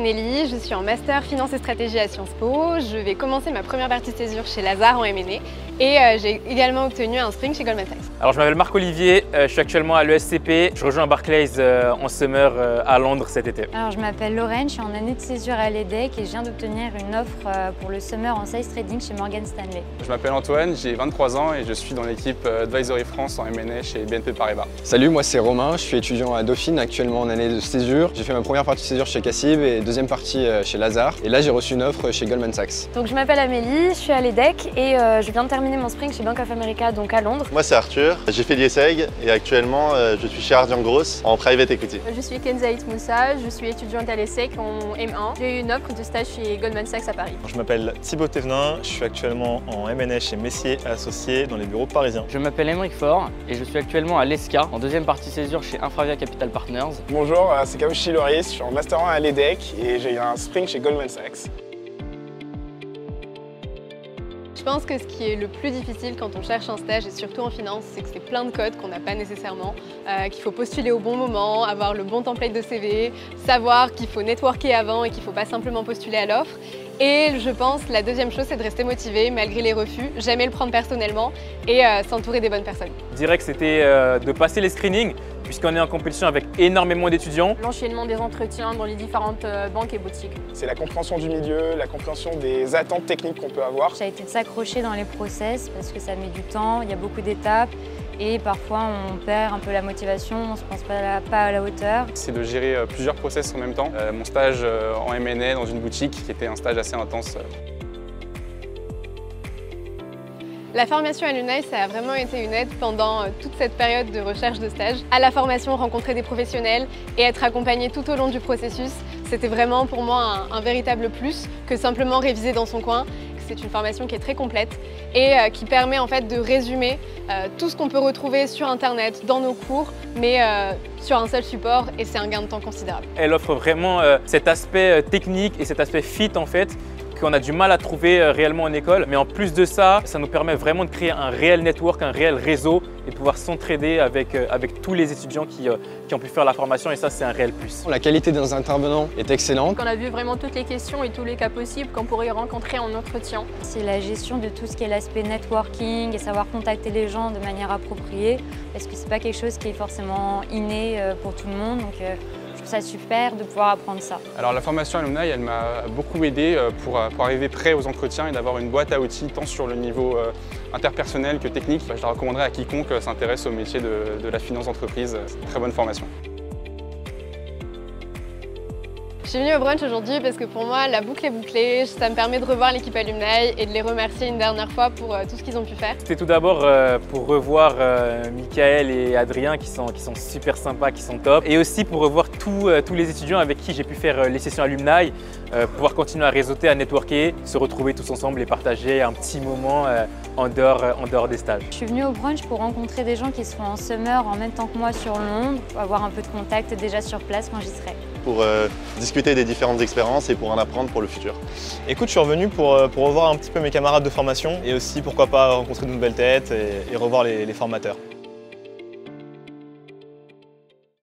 Nelly, je suis en master finance et stratégie à Sciences Po. Je vais commencer ma première partie de césure chez Lazare en M&A et j'ai également obtenu un sprint chez Goldman Sachs. Alors je m'appelle Marc-Olivier, je suis actuellement à l'ESCP. Je rejoins Barclays en summer à Londres cet été. Alors je m'appelle Lorraine, je suis en année de césure à l'EDEC et je viens d'obtenir une offre pour le summer en sales trading chez Morgan Stanley. Je m'appelle Antoine, j'ai 23 ans et je suis dans l'équipe Advisory France en M&A chez BNP Paribas. Salut, moi c'est Romain, je suis étudiant à Dauphine, actuellement en année de césure. J'ai fait ma première partie de césure chez Cassib et deuxième partie chez Lazare. Et là j'ai reçu une offre chez Goldman Sachs. Donc je m'appelle Amélie, je suis à l'EDEC et je viens de terminer mon sprint chez Bank of America, donc à Londres. Moi c'est Arthur, j'ai fait l'IESEG et actuellement je suis chez Ardian Gross en private equity. Je suis Kenzaït Moussa, je suis étudiante à l'ESSEC en M1. J'ai eu une offre de stage chez Goldman Sachs à Paris. Je m'appelle Thibaut Thévenin, je suis actuellement en M&A chez Messier Associés dans les bureaux parisiens. Je m'appelle Émeric Faure et je suis actuellement à l'ESCA en deuxième partie césure chez Infravia Capital Partners. Bonjour, c'est Kaouchi Loris, je suis en master 1 à l'EDEC et j'ai eu un sprint chez Goldman Sachs. Je pense que ce qui est le plus difficile quand on cherche un stage, et surtout en finance, c'est que c'est plein de codes qu'on n'a pas nécessairement, qu'il faut postuler au bon moment, avoir le bon template de CV, savoir qu'il faut networker avant et qu'il ne faut pas simplement postuler à l'offre. Et je pense la deuxième chose, c'est de rester motivé malgré les refus, jamais le prendre personnellement et s'entourer des bonnes personnes. Je dirais que c'était de passer les screenings, puisqu'on est en compétition avec énormément d'étudiants. L'enchaînement des entretiens dans les différentes banques et boutiques. C'est la compréhension du milieu, la compréhension des attentes techniques qu'on peut avoir. Ça a été de s'accrocher dans les process parce que ça met du temps, il y a beaucoup d'étapes et parfois on perd un peu la motivation, on ne se pense pas à la hauteur. C'est de gérer plusieurs process en même temps. Mon stage en M&A dans une boutique qui était un stage assez intense. La formation à l'UNAI, ça a vraiment été une aide pendant toute cette période de recherche de stage. À la formation, rencontrer des professionnels et être accompagné tout au long du processus, c'était vraiment pour moi un véritable plus que simplement réviser dans son coin. C'est une formation qui est très complète et qui permet en fait de résumer tout ce qu'on peut retrouver sur Internet, dans nos cours, mais sur un seul support et c'est un gain de temps considérable. Elle offre vraiment cet aspect technique et cet aspect fit en fait, qu'on a du mal à trouver réellement en école. Mais en plus de ça, ça nous permet vraiment de créer un réel network, un réel réseau et de pouvoir s'entraider avec tous les étudiants qui ont pu faire la formation et ça, c'est un réel plus. La qualité des intervenants est excellente. On a vu vraiment toutes les questions et tous les cas possibles qu'on pourrait rencontrer en entretien. C'est la gestion de tout ce qui est l'aspect networking et savoir contacter les gens de manière appropriée parce que c'est pas quelque chose qui est forcément inné pour tout le monde. Donc, je trouve ça super de pouvoir apprendre ça. Alors la formation à l'UNAI, elle m'a beaucoup aidé pour arriver prêt aux entretiens et d'avoir une boîte à outils tant sur le niveau interpersonnel que technique. Je la recommanderais à quiconque s'intéresse au métier de la finance d'entreprise. C'est une très bonne formation. Je suis venue au brunch aujourd'hui parce que pour moi, la boucle est bouclée. Ça me permet de revoir l'équipe alumni et de les remercier une dernière fois pour tout ce qu'ils ont pu faire. C'était tout d'abord pour revoir Michael et Adrien qui sont super sympas, qui sont top. Et aussi pour revoir tous les étudiants avec qui j'ai pu faire les sessions alumni, pouvoir continuer à réseauter, à networker, se retrouver tous ensemble et partager un petit moment en dehors des stages. Je suis venue au brunch pour rencontrer des gens qui seront en summer en même temps que moi sur Londres, pour avoir un peu de contact déjà sur place quand j'y serai. Pour discuter des différentes expériences et pour en apprendre pour le futur. Écoute, je suis revenu pour revoir un petit peu mes camarades de formation et aussi pourquoi pas rencontrer de nouvelles têtes et revoir les formateurs.